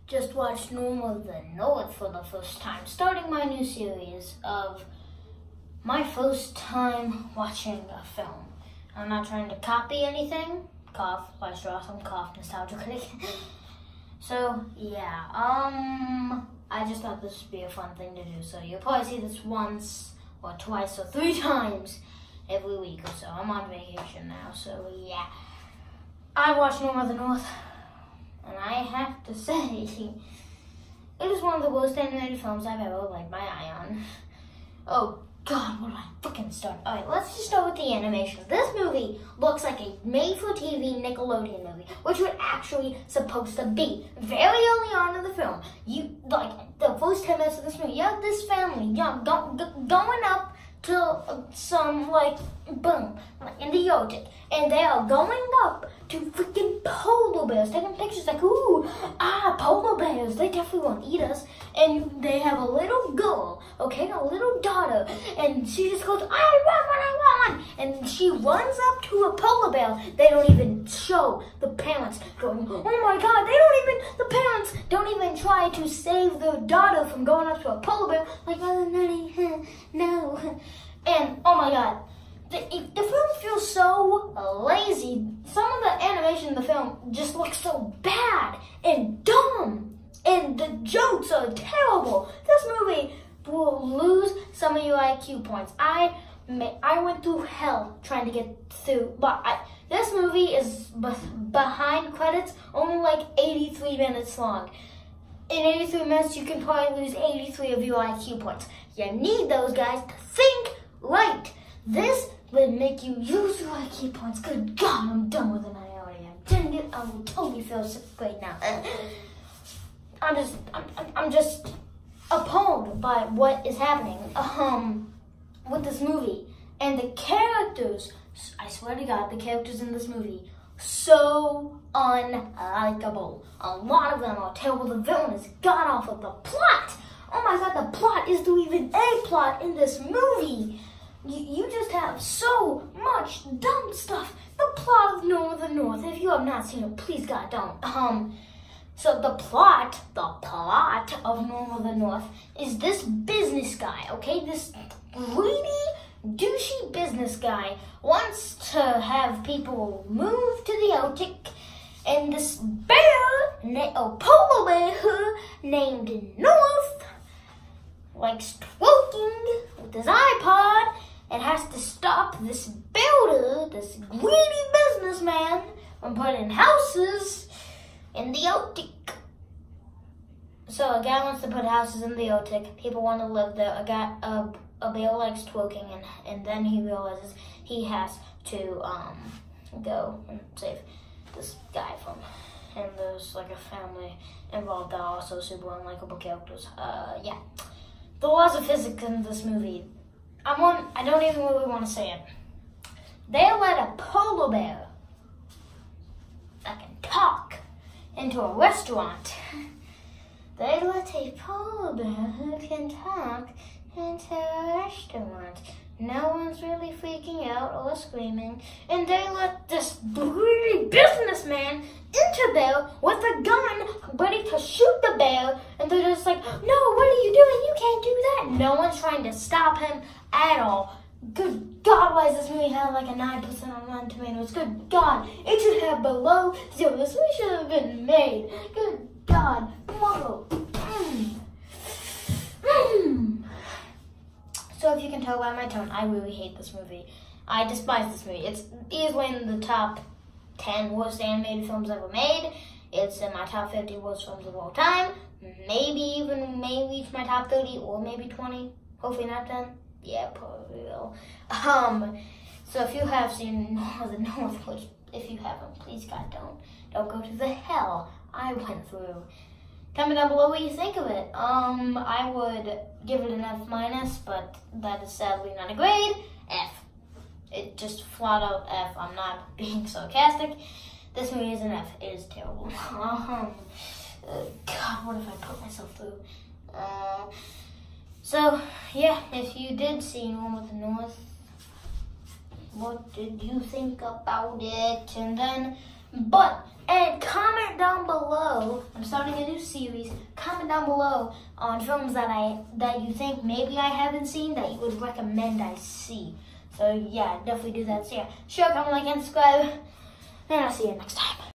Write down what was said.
just watched Normal the North for the first time, starting my new series of my first time watching a film. I'm not trying to copy anything. Cough, let's draw some cough nostalgically. So yeah, I just thought this would be a fun thing to do. So you'll probably see this once or twice or 3 times every week or so. I'm on vacation now, so yeah. I watched Normal the North, and I have to say, it is one of the worst animated films I've ever laid my eye on. Oh God, what do I fucking start? Alright, let's just start with the animation. This movie looks like a made-for-TV Nickelodeon movie, which we're actually supposed to be. Very early on in the film, the first 10 minutes of this movie, you have this family, going up to some, boom, in the Arctic, and they are going up to freaking polar bears, taking pictures ooh, polar bears, they definitely won't eat us. And they have a little girl, okay, a little daughter, and she just goes, I want one, I want one. And she runs up to a polar bear. They don't even show the parents going, oh my God, the parents don't even try to save their daughter from going up to a polar bear, no. And, oh my God, the film feels so lazy. Some of the animation in the film just looks so bad and dumb. And the jokes are terrible. This movie will lose some of your IQ points. I went through hell trying to get through, but this movie is behind credits only 83 minutes long. In 83 minutes, you can probably lose 83 of your IQ points. You need those guys to think right. This would make you use your IQ points. Good God, I'm done with it. I will totally feel sick right now. I'm just appalled by what is happening with this movie. And the characters, I swear to God, the characters in this movie, so unlikable. A lot of them are terrible. The villain is god-awful. The plot, oh my God, the plot, is there even a plot in this movie? You just have so much dumb stuff. The plot of Normal the North, if you have not seen it, please God, don't. So the plot of Normal the North is this business guy, okay? This greedy, douchey business guy wants to have people move to the Arctic, and this polar bear named North likes twerking with his iPod and has to stop this builder, this greedy businessman, from putting houses in the Arctic. So a guy wants to put houses in the Arctic. People want to live there. A bear likes twerking, and then he realizes he has to go and save this guy from. And there's a family involved that are also super unlikable characters. Yeah. The laws of physics in this movie, I don't even really want to say it. They let a polar bear that can talk into a restaurant. They let a polar bear who can talk into a restaurant. No one's really freaking out or screaming. And they let this greedy businessman into there with a gun ready to shoot the bear. And they're just like, no, what are you doing? You can't do that. No one's trying to stop him at all. Good God, why does this movie have a 9% on Rotten Tomatoes? Good God, it should have below 0. This movie should have been made. Good God, Marvel. So if you can tell by my tone, I really hate this movie. I despise this movie. It's easily in the top 10 worst animated films ever made. It's in my top 50 worst films of all time. Maybe may reach my top 30 or maybe 20. Hopefully not 10. Yeah, probably will. So if you have seen Normal the North, which if you haven't, please God, don't go to the hell I went through. Comment down below what you think of it. I would give it an F-, but that is sadly not a grade. F. It just flat out F. I'm not being sarcastic. This movie is an F. It is terrible. God, what have I put myself through? So, yeah, if you did see Normal the North, what did you think about it? And comment comment down below. I'm starting a new series. Comment down below on films that you think maybe I haven't seen that you would recommend I see. So yeah, definitely do that. So yeah, share, comment, like, and subscribe. And I'll see you next time.